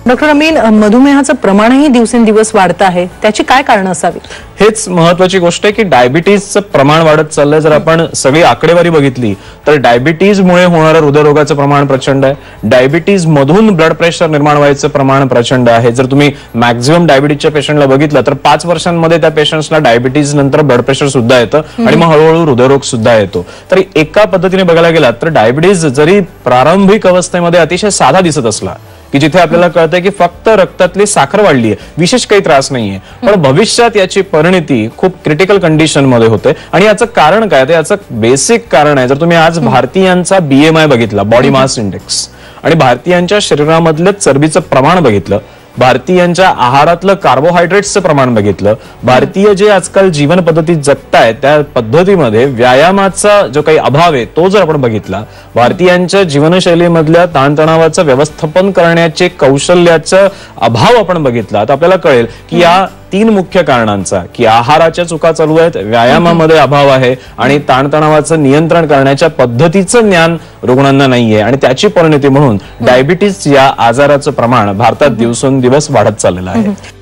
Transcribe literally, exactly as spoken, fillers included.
Doctor Amin, मधुमेहाचं प्रमाणही दिवसेंदिवस वाढत आहे, त्याची काय कारणं असावी? हेच महत्वाची गोष्ट आहे की डायबिटीजचं प्रमाण वाढत चाललंय. जर आपण सगळी आकडेवारी बघितली तर डायबिटीजमुळे होणारं हृदयरोगाचं प्रमाण प्रचंड आहे. डायबिटीज मधून ब्लड प्रेशर निर्माण व्हायचं प्रमाण प्रचंड आहे. जर तुम्ही मॅक्झिमम डायबिटीजच्या पेशंटला बघितलं तर पाच वर्षांमध्ये त्या पेशंट्सला डायबिटीज नंतर ब्लड प्रेशर सुद्धा येतं आणि मग हळूहळू हृदयरोग सुद्धा येतो. तर एका पद्धतीने बघायला गेलात तर डायबिटीज जरी प्रारंभिक अवस्थेमध्ये अतिशय साधा दिसत असला की जिथे आपल्याला कळतंय की फक्त रक्तातली साखर वाढली आहे, विशेष काही त्रास नाहीये, पण भविष्यात याची परिणती खूप क्रिटिकल कंडिशन मध्ये होते. आणि याचं कारण काय, तर याचं बेसिक कारण आहे, जर तुम्ही आज भारतीयांचा बीएमआय बघितला, बॉडी मास इंडेक्स, आणि भारतीयांच्या शरीरामधलं चरबीचं प्रमाण बघितलं, भारतीयांच्या आहारातलं कार्बोहायड्रेट्सचं प्रमाण बघितलं, भारतीय जे आजकाल जीवन पद्धती जगतायत त्या पद्धतीमध्ये व्यायामाचा जो काही अभाव आहे तो जर आपण बघितला, भारतीयांच्या जीवनशैलीमधल्या ताणतणावाचं व्यवस्थापन करण्याचे कौशल्याचा अभाव आपण बघितला, तर आपल्याला कळेल की या तीन मुख्य कारणांचा, की आहाराच्या चुका चालू आहेत, व्यायामामध्ये अभाव आहे आणि ताणतणावाचं नियंत्रण करण्याच्या पद्धतीचं ज्ञान रुग्णांना नाहीये, आणि त्याची परिणती म्हणून डायबिटीज या आजाराचं प्रमाण भारतात दिवसेंदिवस वाढत चाललेलं आहे.